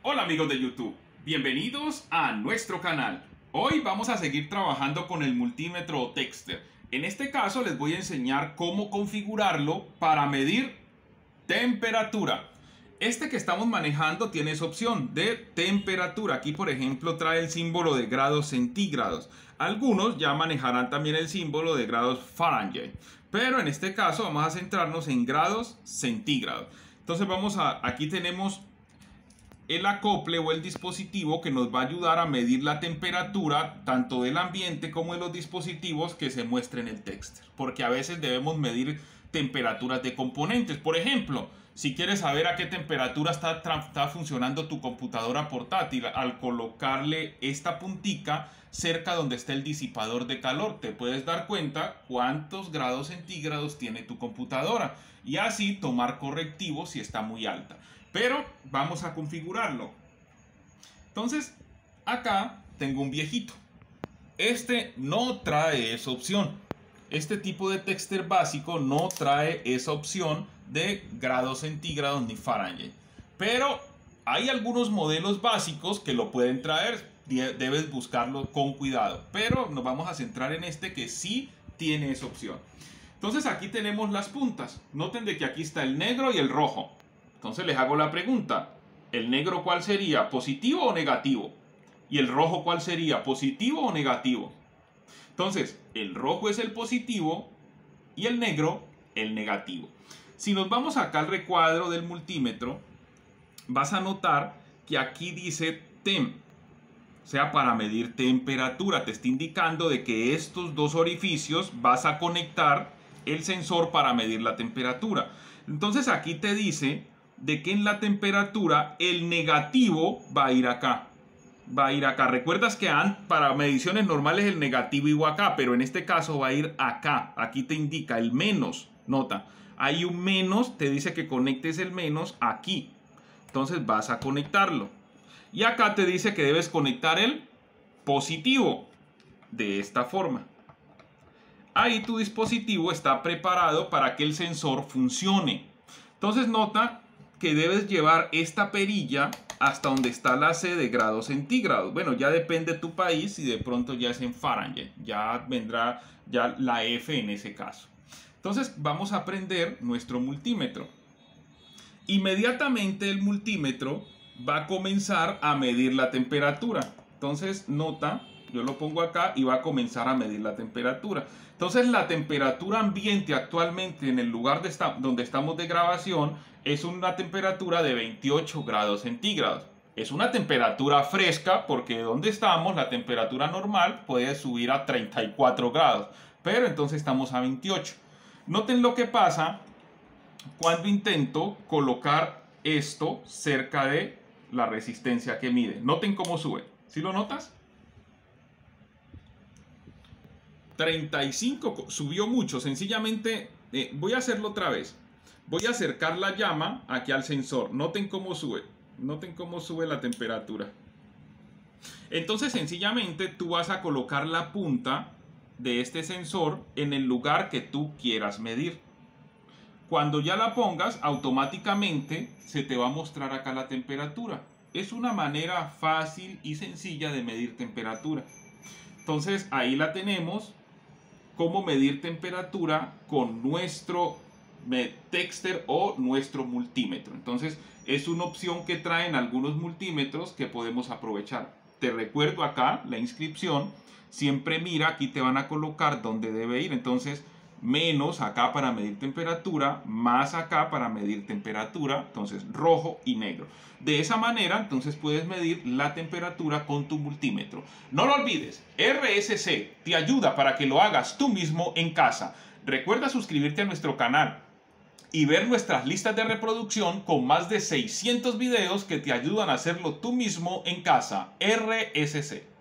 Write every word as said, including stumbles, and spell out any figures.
Hola amigos de YouTube, bienvenidos a nuestro canal. Hoy vamos a seguir trabajando con el multímetro o Texter. En este caso les voy a enseñar cómo configurarlo para medir temperatura. Este que estamos manejando tiene esa opción de temperatura. Aquí por ejemplo trae el símbolo de grados centígrados. Algunos ya manejarán también el símbolo de grados Fahrenheit. Pero en este caso vamos a centrarnos en grados centígrados. Entonces vamos a, aquí tenemos el acople o el dispositivo que nos va a ayudar a medir la temperatura tanto del ambiente como de los dispositivos que se muestren en el Texter, porque a veces debemos medir temperaturas de componentes. Por ejemplo, si quieres saber a qué temperatura está, está funcionando tu computadora portátil, al colocarle esta puntica cerca donde está el disipador de calor, te puedes dar cuenta cuántos grados centígrados tiene tu computadora y así tomar correctivos si está muy alta. Pero vamos a configurarlo. Entonces, acá tengo un viejito. Este no trae esa opción. Este tipo de Texter básico no trae esa opción de grados centígrados ni Fahrenheit. Pero hay algunos modelos básicos que lo pueden traer. Debes buscarlo con cuidado. Pero nos vamos a centrar en este que sí tiene esa opción. Entonces aquí tenemos las puntas. Noten de que aquí está el negro y el rojo. Entonces les hago la pregunta, ¿el negro cuál sería? ¿Positivo o negativo? ¿Y el rojo cuál sería? ¿Positivo o negativo? Entonces, el rojo es el positivo y el negro el negativo. Si nos vamos acá al recuadro del multímetro, vas a notar que aquí dice Tem, o sea, para medir temperatura. Te está indicando de que estos dos orificios vas a conectar el sensor para medir la temperatura. Entonces aquí te dice de que en la temperatura el negativo va a ir acá. Va a ir acá. Recuerdas que para mediciones normales el negativo iba acá, pero en este caso va a ir acá. Aquí te indica el menos. Nota, hay un menos, te dice que conectes el menos aquí. Entonces vas a conectarlo. Y acá te dice que debes conectar el positivo. De esta forma. Ahí tu dispositivo está preparado para que el sensor funcione. Entonces nota que debes llevar esta perilla hasta donde está la C de grados centígrados. Bueno, ya depende de tu país y de pronto ya es en Fahrenheit. Ya vendrá ya la F en ese caso. Entonces vamos a prender nuestro multímetro. Inmediatamente el multímetro va a comenzar a medir la temperatura. Entonces nota, yo lo pongo acá y va a comenzar a medir la temperatura. Entonces la temperatura ambiente actualmente en el lugar de esta, donde estamos de grabación es una temperatura de veintiocho grados centígrados. Es una temperatura fresca porque donde estamos la temperatura normal puede subir a treinta y cuatro grados. Pero entonces estamos a veintiocho. Noten lo que pasa cuando intento colocar esto cerca de la resistencia que mide. Noten cómo sube. ¿Sí lo notas? treinta y cinco, subió mucho. Sencillamente eh, voy a hacerlo otra vez. Voy a acercar la llama aquí al sensor. Noten cómo sube. Noten cómo sube la temperatura. Entonces sencillamente tú vas a colocar la punta de este sensor en el lugar que tú quieras medir. Cuando ya la pongas, automáticamente se te va a mostrar acá la temperatura. Es una manera fácil y sencilla de medir temperatura. Entonces ahí la tenemos. Cómo medir temperatura con nuestro Texter o nuestro multímetro. Entonces es una opción que traen algunos multímetros que podemos aprovechar. Te recuerdo acá la inscripción. Siempre mira, aquí te van a colocar dónde debe ir. Entonces menos acá para medir temperatura, más acá para medir temperatura, entonces rojo y negro. De esa manera entonces puedes medir la temperatura con tu multímetro. No lo olvides, R S C te ayuda para que lo hagas tú mismo en casa. Recuerda suscribirte a nuestro canal y ver nuestras listas de reproducción con más de seiscientos videos que te ayudan a hacerlo tú mismo en casa. R S C.